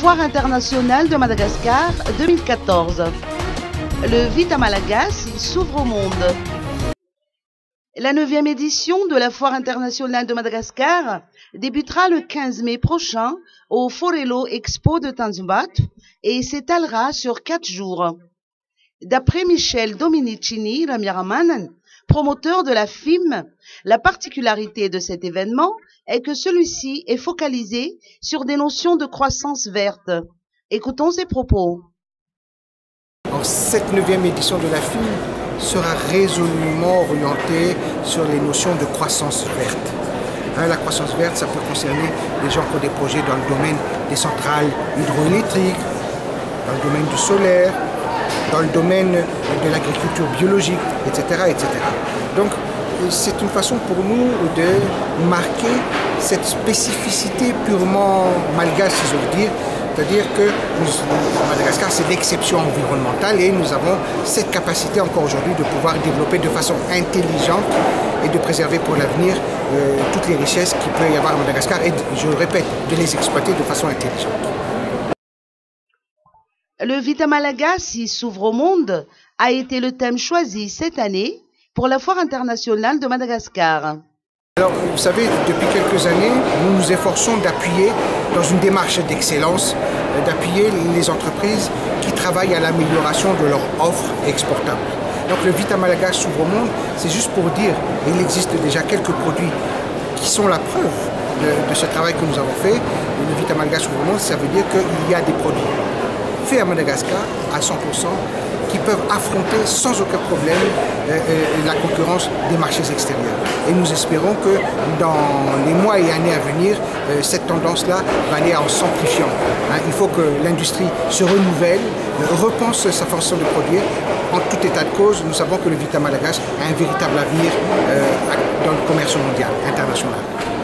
Foire internationale de Madagascar 2014. Le Vita Malagasy s'ouvre au monde. La 9e édition de la Foire internationale de Madagascar débutera le 15 mai prochain au Forelo Expo de Tanzimbat et s'étalera sur 4 jours. D'après Michel Dominicini Ramiraman, promoteur de la FIM, la particularité de cet événement est que celui-ci est focalisé sur des notions de croissance verte. Écoutons ses propos. Alors, cette 9e édition de la FIM sera résolument orientée sur les notions de croissance verte. La croissance verte, ça peut concerner les gens qui ont des projets dans le domaine des centrales hydroélectriques, dans le domaine du solaire, dans le domaine de l'agriculture biologique, etc., etc. Donc, c'est une façon pour nous de marquer cette spécificité purement malgache, si j'ose dire. C'est-à-dire que Madagascar, c'est l'exception environnementale et nous avons cette capacité encore aujourd'hui de pouvoir développer de façon intelligente et de préserver pour l'avenir toutes les richesses qu'il peut y avoir à Madagascar et, je le répète, de les exploiter de façon intelligente. Le Vita Malagasy s'ouvre au monde a été le thème choisi cette année pour la Foire internationale de Madagascar. Alors, vous savez, depuis quelques années, nous nous efforçons d'appuyer, dans une démarche d'excellence, d'appuyer les entreprises qui travaillent à l'amélioration de leur offre exportable. Donc le Vita Malagasy s'ouvre au monde, c'est juste pour dire, il existe déjà quelques produits qui sont la preuve de ce travail que nous avons fait. Le Vita Malagasy s'ouvre au monde, ça veut dire qu'il y a des produits faits à Madagascar à 100%, qui peuvent affronter sans aucun problème la concurrence des marchés extérieurs. Et nous espérons que dans les mois et années à venir, cette tendance-là va aller en s'amplifiant. Il faut que l'industrie se renouvelle, repense sa façon de produire. En tout état de cause, nous savons que le Vita Malagasy a un véritable avenir dans le commerce mondial, international.